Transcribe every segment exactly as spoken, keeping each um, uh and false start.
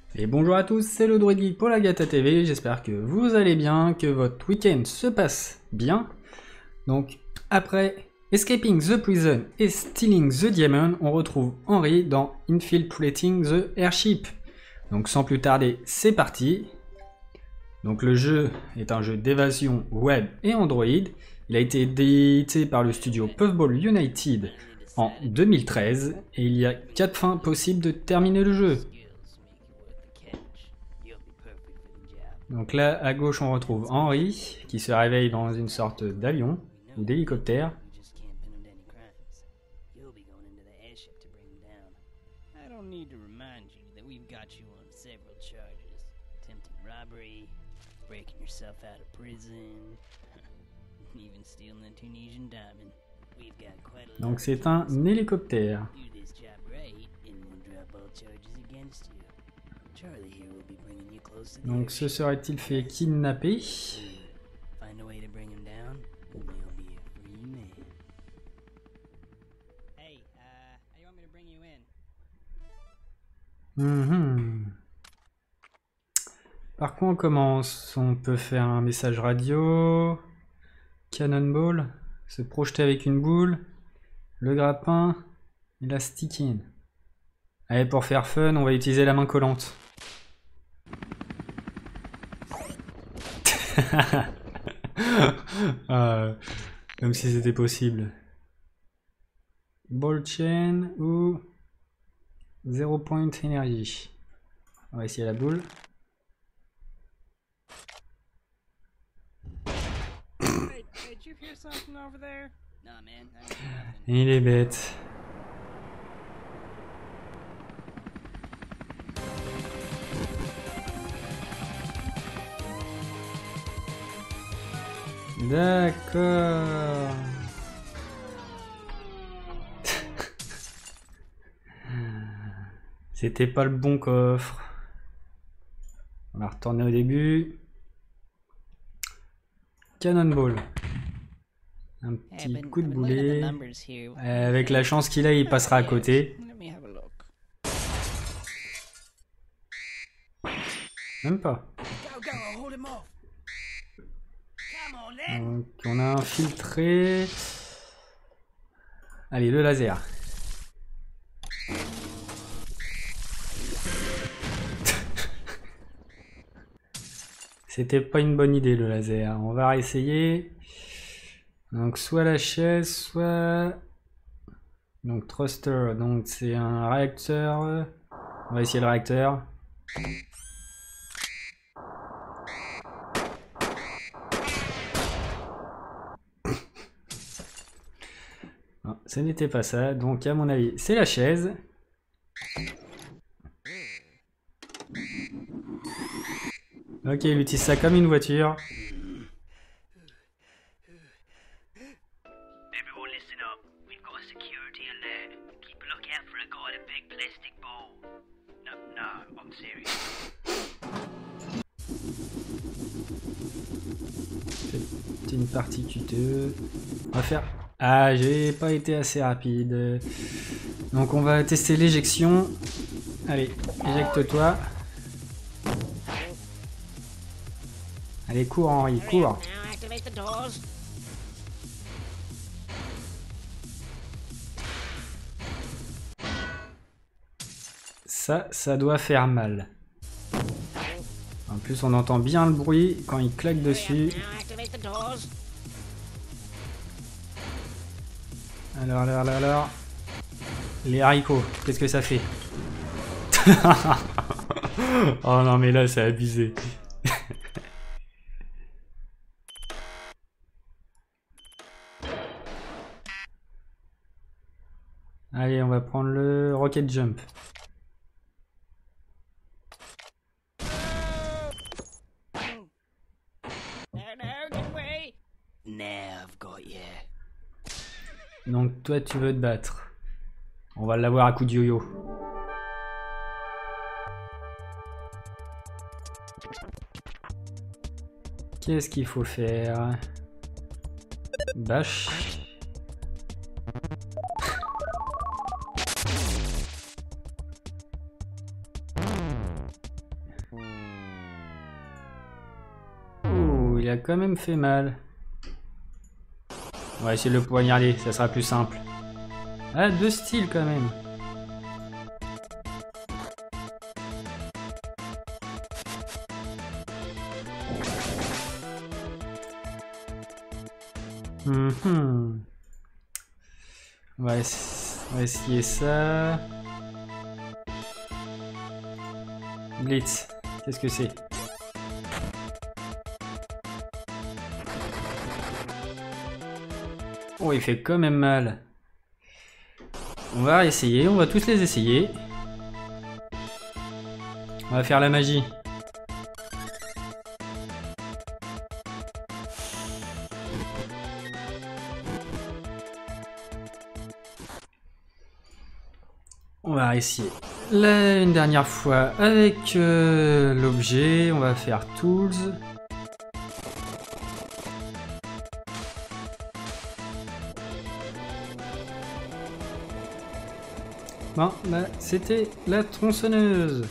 Et bonjour à tous, c'est le Droid Geek pour la Gata T V, j'espère que vous allez bien, que votre week-end se passe bien. Donc, après Escaping the Prison et Stealing the Diamond, on retrouve Henry dans Infiltrating the Airship. Donc sans plus tarder, c'est parti. Donc le jeu est un jeu d'évasion web et Android. Il a été édité par le studio Puffball United en deux mille treize et il y a quatre fins possibles de terminer le jeu. Donc là, à gauche, on retrouve Henry, qui se réveille dans une sorte d'avion, ou d'hélicoptère. Donc c'est un hélicoptère. Donc se serait-il fait kidnapper? Mmh. Par quoi on commence? On peut faire un message radio, cannonball, se projeter avec une boule, le grappin et la stick-in. Allez, pour faire fun, on va utiliser la main collante. euh, comme si c'était possible. Ball chain ou zéro point énergie. On va essayer la boule. Il est bête. D'accord. C'était pas le bon coffre. On va retourner au début. Cannonball. Un petit coup de boulet. Avec la chance qu'il a, il passera à côté. Même pas. Donc on a infiltré. Allez, le laser. C'était pas une bonne idée le laser. On va réessayer. Donc soit la chaise, soit... Donc thruster, donc c'est un réacteur. On va essayer le réacteur. Non, ce n'était pas ça, donc à mon avis c'est la chaise. Ok, il utilise ça comme une voiture. C'est une partie cuteuse. On va faire... Ah, j'ai pas été assez rapide. Donc on va tester l'éjection. Allez, éjecte-toi. Allez, cours Henry, cours. Ça, ça doit faire mal. En plus, on entend bien le bruit quand il claque dessus. Alors, alors, alors, alors. Les haricots, qu'est-ce que ça fait? Oh non, mais là, c'est abusé. Allez, on va prendre le rocket jump. Donc toi tu veux te battre. On va l'avoir à coup de yo-yo. Qu'est-ce qu'il faut faire? Bash. il a quand même fait mal. On va essayer de le poignarder, ça sera plus simple. Ah, deux styles quand même. Mm-hmm. On va, on va essayer ça. Blitz, qu'est-ce que c'est? Oh, il fait quand même mal. On va essayer, on va tous les essayer. On va faire la magie. On va essayer là une dernière fois avec euh, l'objet. On va faire Tools. Bon, bah, c'était la tronçonneuse.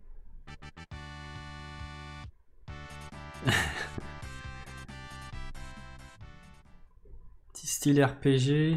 Petit style R P G.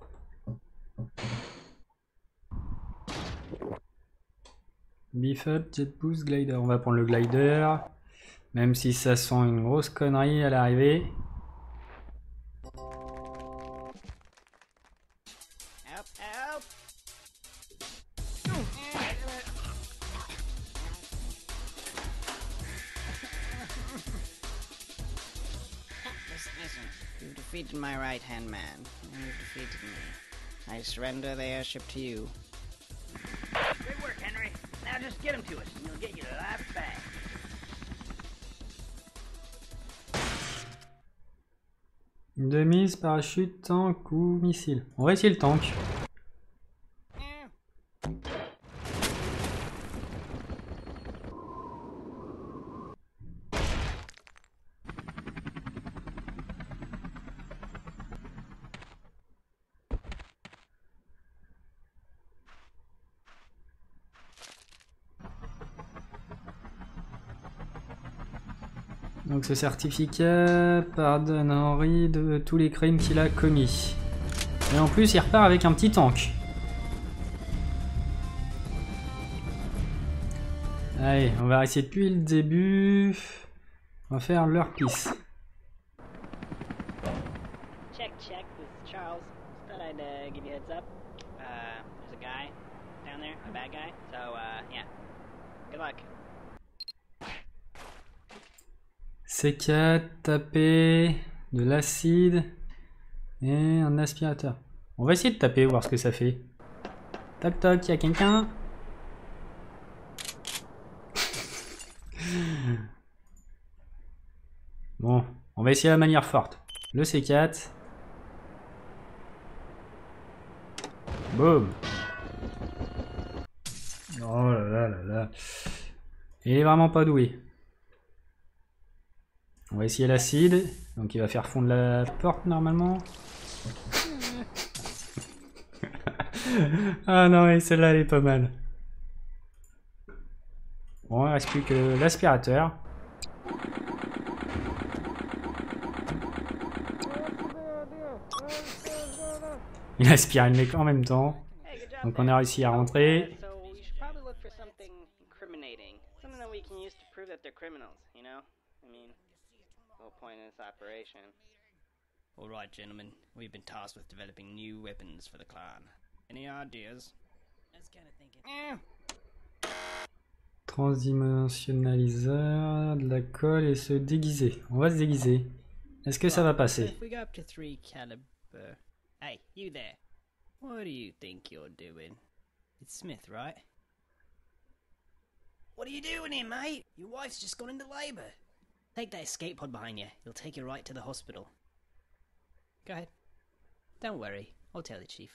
Beef up, jet boost, glider. On va prendre le glider. Même si ça sent une grosse connerie à l'arrivée. You've defeated my right-hand man, and you've defeated me. I surrender the airship to you. Great work, Henry. Now just get him to us, and you'll get your life back. De mise, parachute, tank ou missile. On va essayer le tank. Donc ce certificat pardonne Henry de tous les crimes qu'il a commis. Et en plus il repart avec un petit tank. Allez, on va essayer depuis le début. On va faire leur piste. Check, check. This is Charles. Just thought I'd uh, give you a heads up. Uh, there's a guy down there, a bad guy. So, uh, yeah. Good luck. C quatre, taper, de l'acide et un aspirateur. On va essayer de taper, voir ce que ça fait. Toc toc, il y a quelqu'un? Bon, on va essayer la manière forte. Le C quatre. Boum. Oh là là là là. Il est vraiment pas doué. On va essayer l'acide. Donc il va faire fondre la porte normalement. Ah non, mais celle-là elle est pas mal. Bon, il reste plus que l'aspirateur. Il aspire le mec en même temps. Donc on a réussi à rentrer. Alright, gentlemen, we've been tasked with developing new weapons for the clan. Any ideas? That's kind of thinking. Transdimensionnaliseur, de la colle et se déguiser. On va se déguiser. Est-ce que ça va passer? If we go up to three caliber. Hey, you there. What do you think you're doing? It's Smith, right? What are you doing here, mate? Your wife's just gone into labor. Take that escape pod behind you. It'll take you right to the hospital. Go ahead. Don't worry. I'll tell the chief.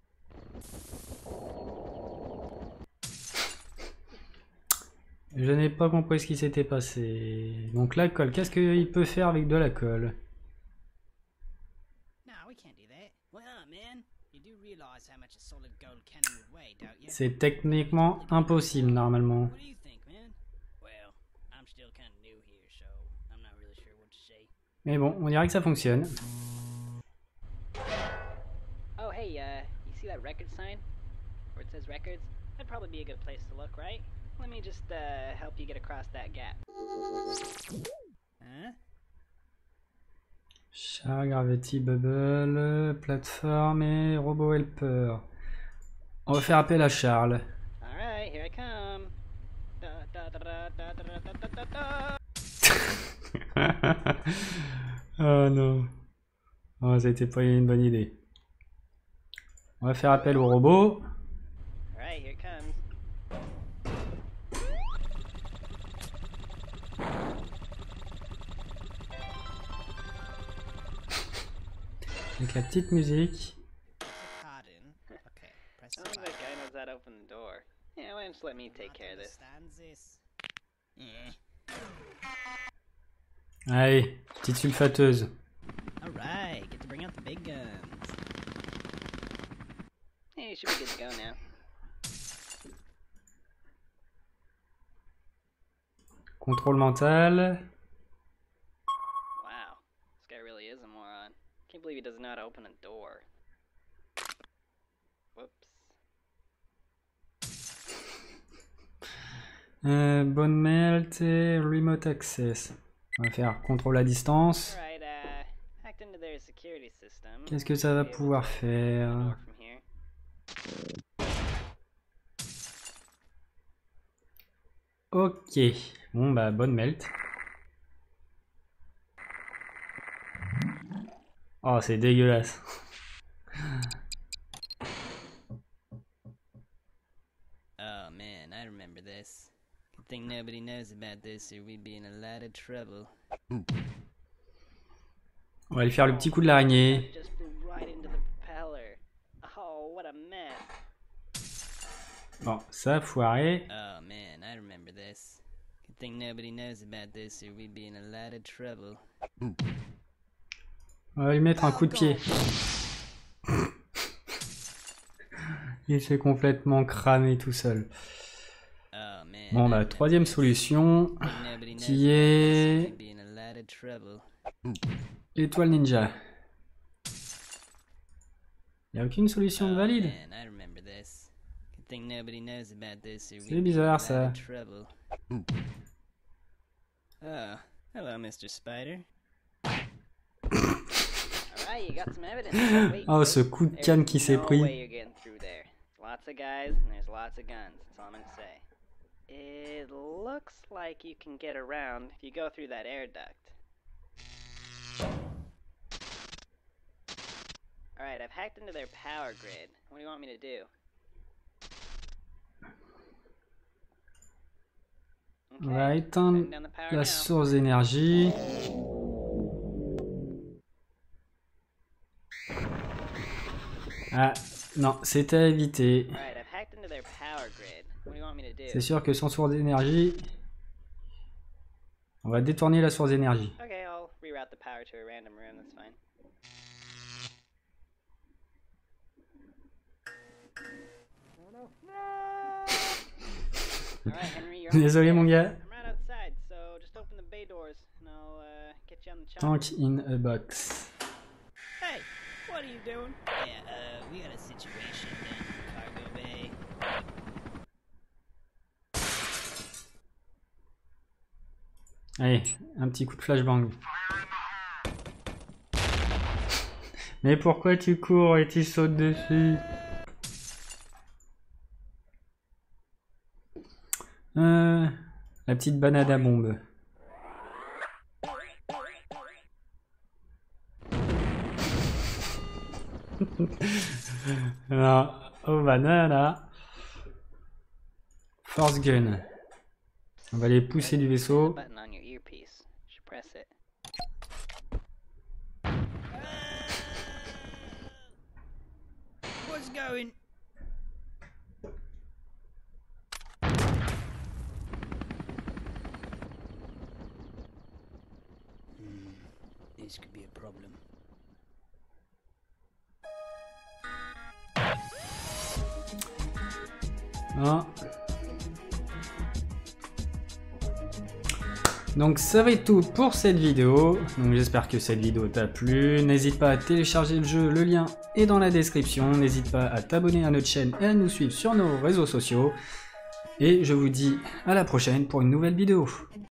Je n'ai pas compris ce qui s'était passé. Donc la colle, qu'est-ce qu'il peut faire avec de la colle? C'est techniquement impossible normalement. Mais bon, on dirait que ça fonctionne. Oh, hey, uh, you see that record sign? Where it says records? That'd probably be a good place to look, right? Let me just, uh, help you get across that gap. Huh? Char, Gravity, Bubble, plateforme et Robot Helper. On va faire appel à Charles. Alright, here I come. Da, da, da, da, da, da, da, da, da. Oh non. Oh, ça a été pas une bonne idée. On va faire appel au robot. Alright, here it comes. Avec la petite musique. Pardon. Okay, press I don't think that guy knows how to open the door. Yeah, why don't you let me take care of this? Understands this. Yeah. Allez, petite sulfateuse. Alright, get to bring out the big guns. Hey, you should be good to go now. Contrôle mental. Wow, this guy really is a moron. Can't believe he doesn't know how to open a door. Whoops. Euh, Bone Melt et Remote Access. On va faire contrôle à distance. Alright, uh, hacked into their security system. Qu'est-ce que ça va pouvoir faire? Door from here. Ok. Bon bah Bone Melt. Oh c'est dégueulasse. Oh man, I remember this. Good thing nobody knows about this or we'd be in a lot of trouble. On va aller faire le petit coup de l'araignée. Just flew right into the propeller. Oh, what a mess. Bon, ça a foiré. Oh man, I remember this. Good thing nobody knows about this or we'd be in a lot of trouble. On va lui mettre un coup de pied. Il s'est complètement cramé tout seul. Oh man. Bon bah troisième solution qui est l'étoile ninja. Il n'y a aucune solution valide. C'est bizarre ça. Oh, hello Mister Spider. Alright, you got some evidence. Wait, Oh ce coup de canne qui s'est no way pris. you're getting through there. Lots of guys and there's lots of guns. That's all I'm gonna say. It looks like you can get around if you go through that air duct. Alright, I've hacked into their power grid. What do you want me to do? On va éteindre Turn down the power la now. source d'énergie. Ah non, c'était à éviter. Alright, I've hacked into their power grid. What do you want me to do? C'est sûr que sans source d'énergie, on va détourner la source d'énergie. Okay, I'll reroute the power to a random room, that's fine. Alright, Henry, you're Désolé almost mon there. gars. I'm right outside, so just open the bay doors and I'll uh, get you on the chopper. Tank in a box. Hey, what are you doing? Yeah, uh, we got a situation down in the cargo bay. Allez, un petit coup de flashbang. Mais pourquoi tu cours et tu sautes dessus? Euh, la petite banane à bombe. Non, oh banana. Force gun. On va les pousser du vaisseau. Button on your earpiece. You should press it. What's going? Hmm, this could be a problem. Non. Donc ça va être tout pour cette vidéo. Donc j'espère que cette vidéo t'a plu. N'hésite pas à télécharger le jeu, le lien est dans la description. N'hésite pas à t'abonner à notre chaîne et à nous suivre sur nos réseaux sociaux. Et je vous dis à la prochaine pour une nouvelle vidéo.